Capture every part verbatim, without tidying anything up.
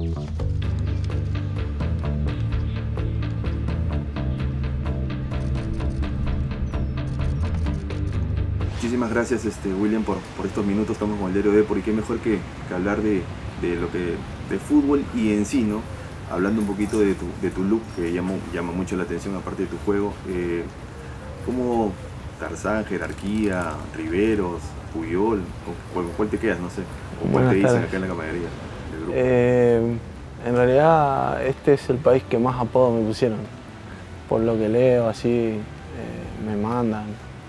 Muchísimas gracias, este, William, por, por estos minutos. Estamos con el diario Depor y qué mejor que, que hablar de, de lo que de fútbol y en sí, ¿no? Hablando un poquito de tu, de tu look, que llama, llama mucho la atención, aparte de tu juego. Eh, ¿Cómo Tarzán, Jerarquía, Riveros, Puyol, ¿cuál, cuál te quedas? No sé. ¿O cuál te dicen acá en la camaradería del grupo? Eh, en realidad, este es el país que más apodos me pusieron. Por lo que leo, así, eh, me mandan.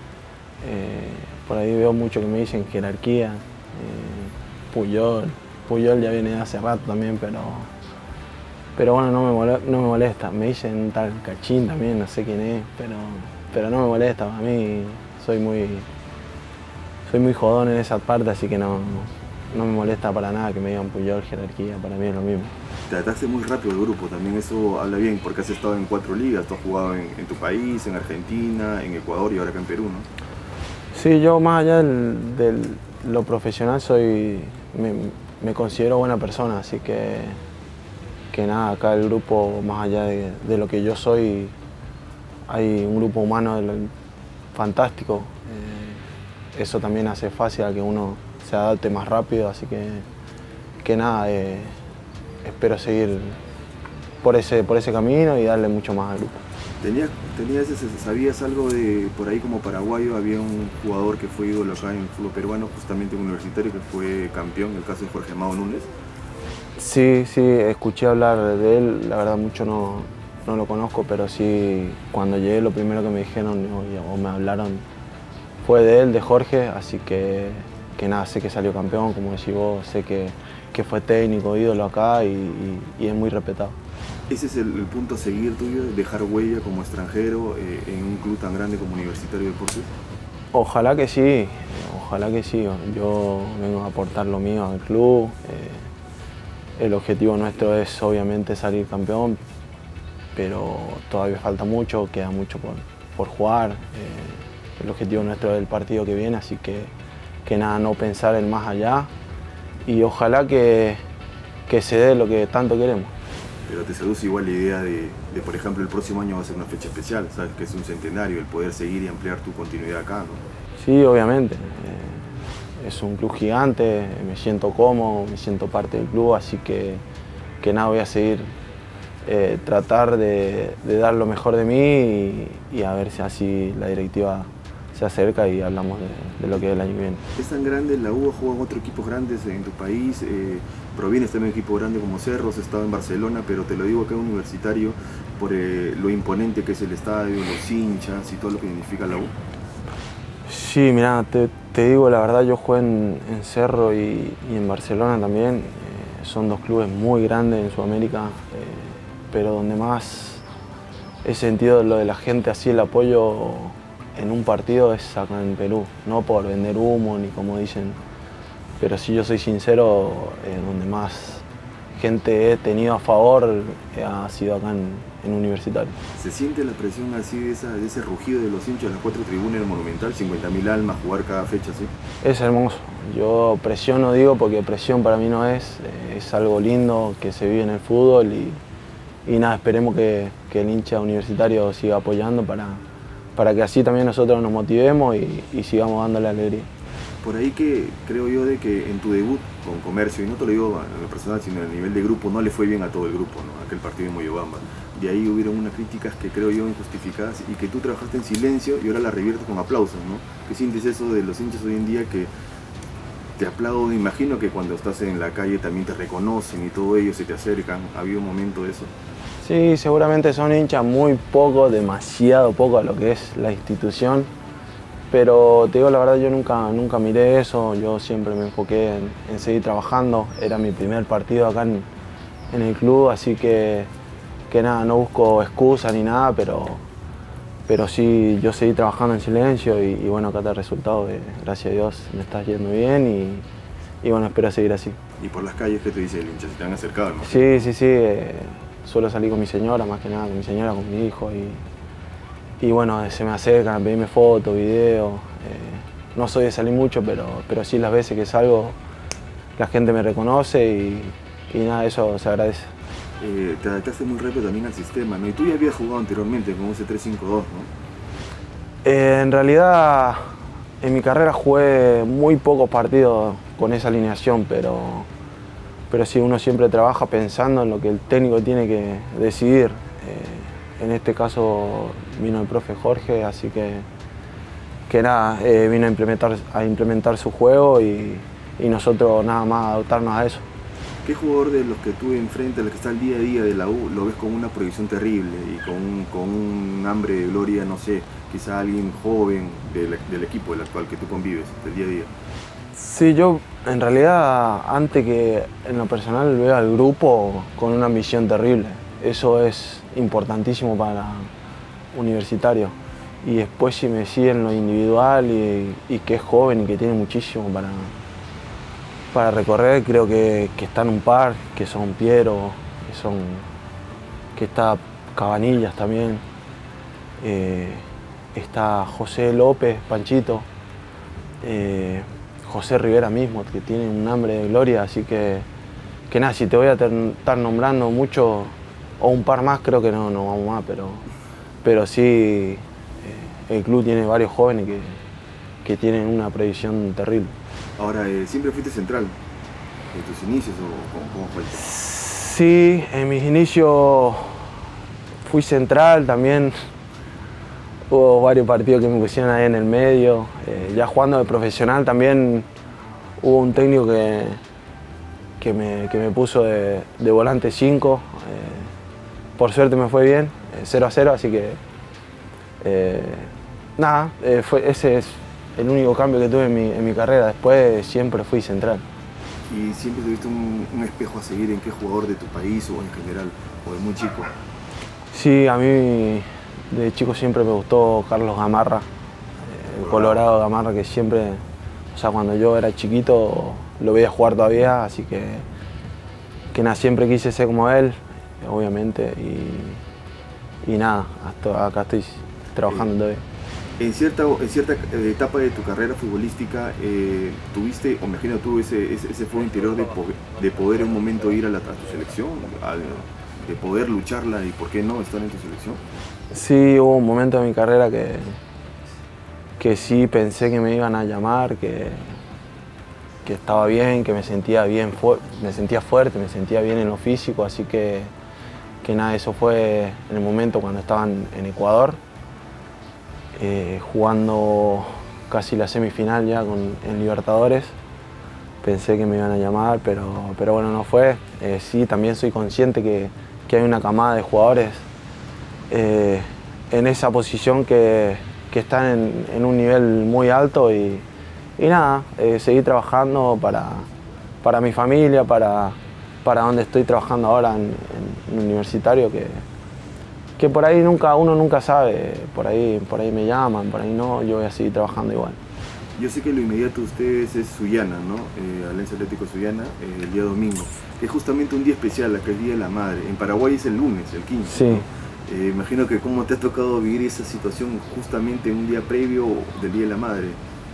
Eh, por ahí veo mucho que me dicen Jerarquía, eh, Puyol. Puyol ya viene de hace rato también, pero, pero bueno, no me, molesta, no me molesta. Me dicen tal Cachín también, no sé quién es, pero, pero no me molesta. A mí soy muy, soy muy jodón en esa parte, así que no, no me molesta para nada que me digan Puyol, Jerarquía, para mí es lo mismo. Te adaptaste muy rápido al grupo, también eso habla bien, porque has estado en cuatro ligas, tú has jugado en, en tu país, en Argentina, en Ecuador y ahora acá en Perú, ¿no? Sí, yo más allá de lo profesional soy, me, me considero buena persona, así que, que nada, acá el grupo, más allá de, de lo que yo soy, hay un grupo humano fantástico. Eh, eso también hace fácil a que uno se adapte más rápido, así que, que nada, eh, espero seguir por ese, por ese camino y darle mucho más al grupo. ¿Tenías, tenías, ¿Sabías algo de, por ahí como paraguayo, había un jugador que fue ídolo acá en el fútbol peruano, justamente un universitario que fue campeón, el caso de Jorge Amado Núñez? Sí, sí, escuché hablar de él, la verdad mucho no, no lo conozco, pero sí, cuando llegué lo primero que me dijeron o, o me hablaron fue de él, de Jorge, así que, que nada, sé que salió campeón, como decís vos, sé que, que fue técnico, ídolo acá y, y, y es muy respetado. ¿Ese es el, el punto a seguir tuyo, dejar huella como extranjero eh, en un club tan grande como Universitario de Deportes? Ojalá que sí, ojalá que sí. Yo vengo a aportar lo mío al club. Eh, el objetivo nuestro es obviamente salir campeón, pero todavía falta mucho, queda mucho por, por jugar. Eh, el objetivo nuestro es el partido que viene, así que, que nada, no pensar en más allá y ojalá que, que se dé lo que tanto queremos. Pero te seduce igual la idea de, de, por ejemplo, el próximo año va a ser una fecha especial, sabes que es un centenario, el poder seguir y ampliar tu continuidad acá, ¿no? Sí, obviamente. Eh, es un club gigante, me siento cómodo, me siento parte del club, así que, que nada, voy a seguir eh, tratar de, de dar lo mejor de mí y, y a ver si así la directiva se acerca y hablamos de, de lo que es el año que viene. Es tan grande, la U ha jugado en otros equipos grandes en tu país, eh, provienes también de un equipo grande como Cerro, has estado en Barcelona, pero te lo digo acá en Universitario por eh, lo imponente que es el estadio, los hinchas y todo lo que significa la U. Sí, mira, te, te digo la verdad, yo jugué en, en Cerro y, y en Barcelona también. Eh, son dos clubes muy grandes en Sudamérica, eh, pero donde más he sentido lo de la gente, así el apoyo en un partido es acá en Perú. No por vender humo ni como dicen, pero si yo soy sincero, eh, donde más gente he tenido a favor eh, ha sido acá en, en Universitario. ¿Se siente la presión así de, esa, de ese rugido de los hinchas en las cuatro tribunas del Monumental, cincuenta mil almas, jugar cada fecha así? Es hermoso. Yo presión no digo porque presión para mí no es, eh, es algo lindo que se vive en el fútbol y, y nada, esperemos que, que el hincha universitario siga apoyando para, para que así también nosotros nos motivemos y, y sigamos dándole alegría. Por ahí que creo yo de que en tu debut con Comercio, y no te lo digo a lo personal, sino a nivel de grupo, no le fue bien a todo el grupo, ¿no? Aquel partido en Moyobamba. De ahí hubieron unas críticas que creo yo injustificadas y que tú trabajaste en silencio y ahora las reviertes con aplausos, ¿no? ¿Qué sientes eso de los hinchas hoy en día que te aplauden? Imagino que cuando estás en la calle también te reconocen y todo ello, se te acercan. ¿Ha habido un momento de eso? Sí, seguramente son hinchas muy poco, demasiado poco a lo que es la institución. Pero te digo la verdad, yo nunca, nunca miré eso, yo siempre me enfoqué en, en seguir trabajando. Era mi primer partido acá en, en el club, así que, que nada, no busco excusas ni nada, pero, pero sí, yo seguí trabajando en silencio y, y bueno, acá está el resultado, que gracias a Dios me está yendo bien y, y bueno, espero seguir así. ¿Y por las calles qué te dice el hincha? ¿Se te han acercado, no? Sí, sí, sí, eh, suelo salir con mi señora, más que nada, con mi señora, con mi hijo y... Y bueno, se me acercan a pedirme fotos, videos. Eh, no soy de salir mucho, pero, pero sí las veces que salgo la gente me reconoce y, y nada, eso se agradece. Eh, te adaptaste muy rápido también al sistema, ¿no? Y tú ya habías jugado anteriormente con ese tres cinco dos, ¿no? Eh, en realidad, en mi carrera jugué muy pocos partidos con esa alineación, pero, pero sí, uno siempre trabaja pensando en lo que el técnico tiene que decidir. Eh, en este caso vino el profe Jorge, así que, que nada, eh, vino a implementar, a implementar su juego y, y nosotros nada más adaptarnos a eso. ¿Qué jugador de los que tú enfrentas, el que está el día a día de la U, lo ves con una proyección terrible y con un, con un hambre de gloria, no sé, quizá alguien joven del, del equipo, del actual que tú convives, del día a día? Sí, yo en realidad, antes que en lo personal, veo al grupo con una ambición terrible. Eso es importantísimo para Universitario. Y después, si me siguen lo individual y, y que es joven y que tiene muchísimo para, para recorrer, creo que, que están un par, que son Piero, que, son, que está Cabanillas también, eh, está José López, Panchito, eh, José Rivera mismo, que tiene un hambre de gloria, así que, que nada, si te voy a estar nombrando mucho, o un par más, creo que no, no vamos más, pero, pero sí, eh, el club tiene varios jóvenes que, que tienen una predicción terrible. Ahora, eh, ¿siempre fuiste central en tus inicios o cómo, cómo fue? Sí, en mis inicios fui central, también hubo varios partidos que me pusieron ahí en el medio. Eh, ya jugando de profesional también hubo un técnico que, que, me, que me puso de, de volante cinco. Eh, por suerte me fue bien, eh, cero a cero, así que eh, nada, eh, fue, ese es el único cambio que tuve en mi, en mi carrera. Después siempre fui central. ¿Y siempre tuviste un, un espejo a seguir en qué jugador de tu país o en general, o de muy chico? Sí, a mí de chico siempre me gustó Carlos Gamarra, eh, el Colorado Gamarra, que siempre, o sea, cuando yo era chiquito lo veía jugar todavía, así que, que nada, siempre quise ser como él, obviamente, y, y nada, hasta acá estoy trabajando eh, todavía. En cierta, en cierta etapa de tu carrera futbolística, eh, ¿tuviste, o me imagino tú, ese, ese, ese fuego interior de, po de poder en un momento ir a, la, a tu selección, al, de poder lucharla y por qué no estar en tu selección? Sí, hubo un momento en mi carrera que, que sí pensé que me iban a llamar, que, que estaba bien, que me sentía bien, me sentía fuerte, me sentía bien en lo físico, así que, que nada, eso fue en el momento cuando estaban en Ecuador, eh, jugando casi la semifinal ya con, en Libertadores. Pensé que me iban a llamar, pero, pero bueno, no fue. Eh, sí, también soy consciente que, que hay una camada de jugadores eh, en esa posición que, que están en, en un nivel muy alto y, y nada, eh, seguir trabajando para, para mi familia, para, para donde estoy trabajando ahora en, en Universitario, que, que por ahí nunca, uno nunca sabe, por ahí, por ahí me llaman, por ahí no, yo voy a seguir trabajando igual. Yo sé que lo inmediato de ustedes es Sullana, ¿no? Eh, Alianza Atlético Sullana, eh, el día domingo, que es justamente un día especial, que es el Día de la Madre. En Paraguay es el lunes, el quince. Sí. ¿No? Eh, imagino que cómo te ha tocado vivir esa situación justamente un día previo del Día de la Madre.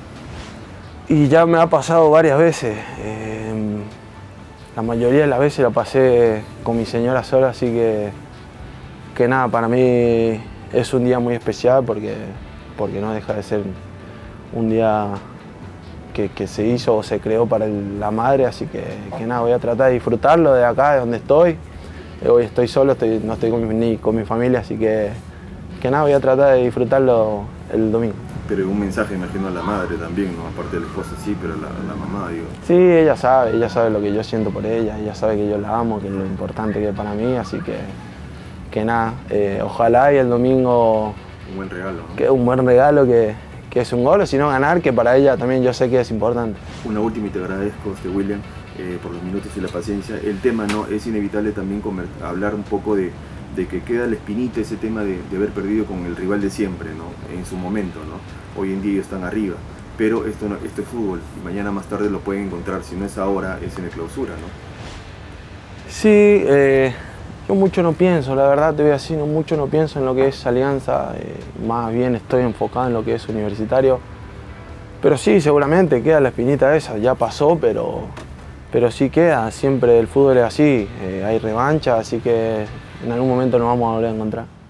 Y ya me ha pasado varias veces. Eh, la mayoría de las veces la pasé con mi señora sola, así que, que nada, para mí es un día muy especial porque, porque no deja de ser un día que, que se hizo o se creó para el, la madre, así que, que nada, voy a tratar de disfrutarlo de acá, de donde estoy. Hoy estoy solo, estoy, no estoy con mi, ni con mi familia, así que, que nada, voy a tratar de disfrutarlo el domingo. Pero un mensaje, imagino, a la madre también, ¿no? Aparte de la esposa, sí, pero la, la mamá, digo. Sí, ella sabe, ella sabe lo que yo siento por ella, ella sabe que yo la amo, que es lo importante que es para mí, así que, que nada, eh, ojalá y el domingo... Un buen regalo, ¿no? Que un buen regalo, que, que es un gol, sino ganar, que para ella también yo sé que es importante. Una última y te agradezco, este William, eh, por los minutos y la paciencia. El tema, ¿no? Es inevitable también comer, hablar un poco de, de que queda la espinita ese tema de, de haber perdido con el rival de siempre, ¿no? En su momento, ¿no? Hoy en día ellos están arriba, pero esto, no, esto es fútbol y mañana más tarde lo pueden encontrar, si no es ahora, es en el clausura, ¿no? Sí, eh, yo mucho no pienso, la verdad te voy a decir, no, mucho no pienso en lo que es Alianza, eh, más bien estoy enfocado en lo que es Universitario, pero sí, seguramente queda la espinita esa, ya pasó, pero, pero sí queda, siempre el fútbol es así, eh, hay revancha, así que en algún momento nos vamos a volver a encontrar.